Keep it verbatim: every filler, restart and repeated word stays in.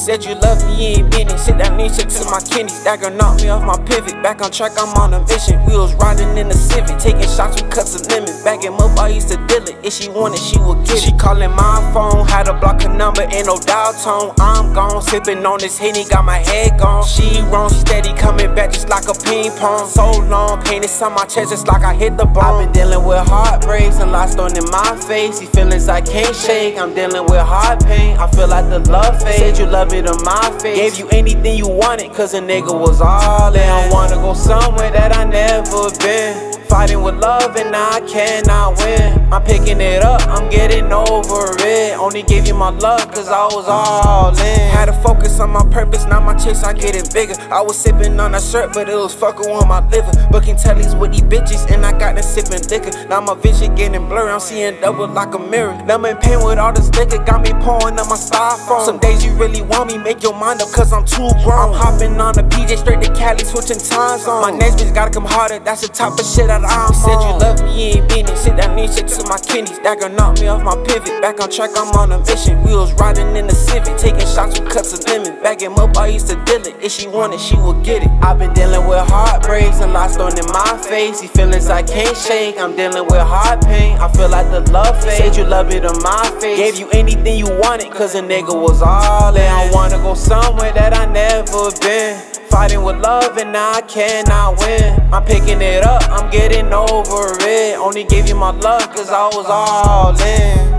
said you love me, you ain't been it. Sit down and shit to my kidneys. That girl knocked me off my pivot. Back on track, I'm on a mission. We was riding in the Civic, taking shots with cuts of lemon. Back him up, I used to deal it. If she wanted, she would get it. She calling my phone, had to block her number, ain't no dial tone. I'm gone, sipping on this Henny, got my head gone. She wrong, steady coming back just like a ping pong. So long, pain is on my chest just like I hit the bone. I've been dealing with heartbreaks and lots thrown in my face. These feelings I can't shake, I'm dealing with heart pain. I feel like the love fade. Said you love me to my face. Gave you anything you wanted, cause a nigga was all in. I wanna go somewhere that I never been. Fighting with love and now I cannot win. I'm picking it up, I'm getting over it. Only gave you my love cause I was all in. Had to focus on my purpose, now my chase I getting bigger. I was sipping on a shirt but it was fucking on my liver. Booking tellies with these bitches and I got them sipping liquor. Now my vision getting blurry, I'm seeing double like a mirror. Now I'm in pain with all this liquor, got me pouring up my styrofoam. Some days you really want me, make your mind up cause I'm too grown. I'm hopping on the P J straight to Cali, switching time zones. My next bitch gotta come harder, that's the type of shit that I'm said you love me, you ain't been it. Sit down and shit to my kidneys. That girl knocked me off my pivot. Back on track, I'm on a mission. We was riding in the Civic, taking shots with cuts of lemon. Back him up, I used to deal it. If she wanted, she would get it. I've been dealing with heartbreaks and lots thrown in my face. These feelings I can't shake, I'm dealing with heart pain. I feel like the love fade. Said you love me to my face. Gave you anything you wanted, cause a nigga was all in. I wanna go somewhere that I never been. Fighting with love and now I cannot win. I'm picking it up, I'm getting over it. Only gave you my love cause I was all in.